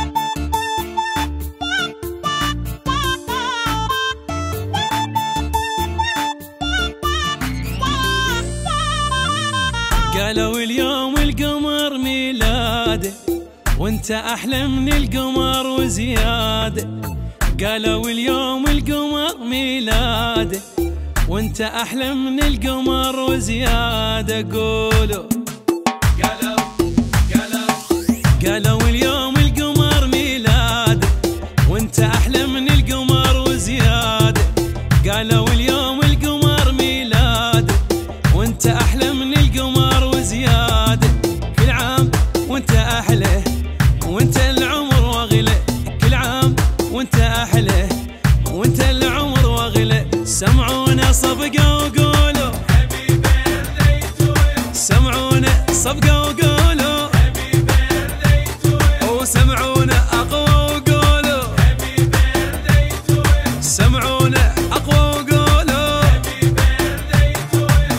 قالوا اليوم القمر ميلاده وانت احلى من القمر وزياده. قالوا اليوم القمر ميلاده وانت احلى من القمر وزياده. قولوا قالوا اليوم القمر ميلاده وانت احلى من القمر وزياده. قالوا اليوم القمر ميلاده وانت احلى من القمر وزياده. كل عام وانت احلى وانت العمر واغلى. كل عام وانت احلى وانت العمر واغلى. سمعونا صفقه وقولوا هابي بيرثدي تو يو. سمعونا صفقه وقولوا هابي بيرثدي تو يو. وسمعونا اقوى وقولوا هابي بيرثدي تو يو. سمعونا اقوى وقولوا هابي بيرثدي تو يو.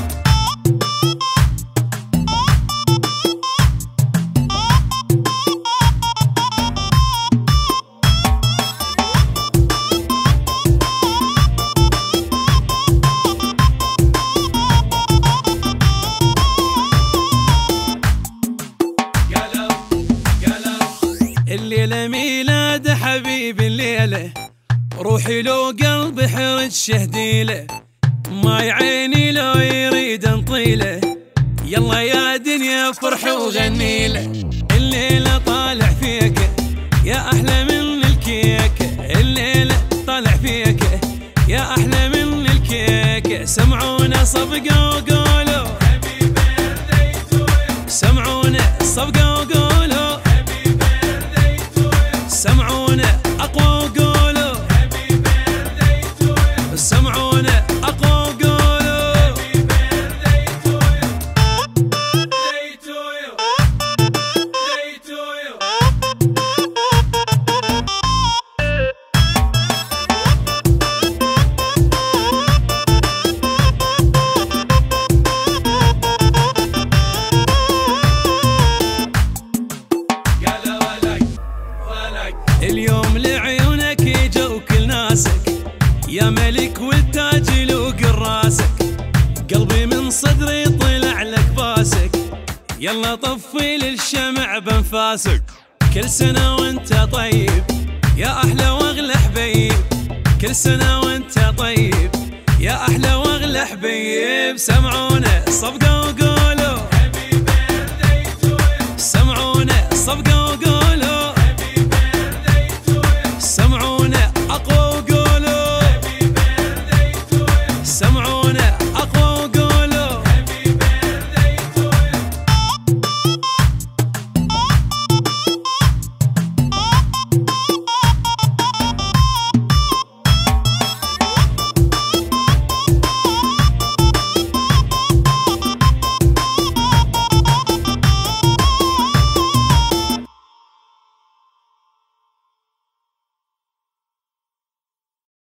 الليلة ميلاد حبيبي الليلة روحي لو قلب حرج شهديله. ما عيني لو يريد انطيله. يلا يا دنيا فرح وغنيله. الليلة طالع فيك يا احلى من الكيك. الليلة طالع فيك يا احلى من الكيك. سمعونا صفقة وقولوا هابي بيرثدي تو يو. سمعونا صفقة وقولوا سمعونا اقوى وقولوا هابي بيرثدي تو يو. سمعونا اقوى وقولوا هابي بيرثدي تو يو. تو يو. اليوم لعيونك يجوا كل ناسك يا ملك والتاج يلوق راسك. قلبي من صدري طلع لك باسك. يلا طفي للشمع بانفاسك. كل سنة وانت طيب يا احلى واغلى حبيب. كل سنة وانت طيب يا احلى واغلى حبيب. سمعونا صفقة وقولوا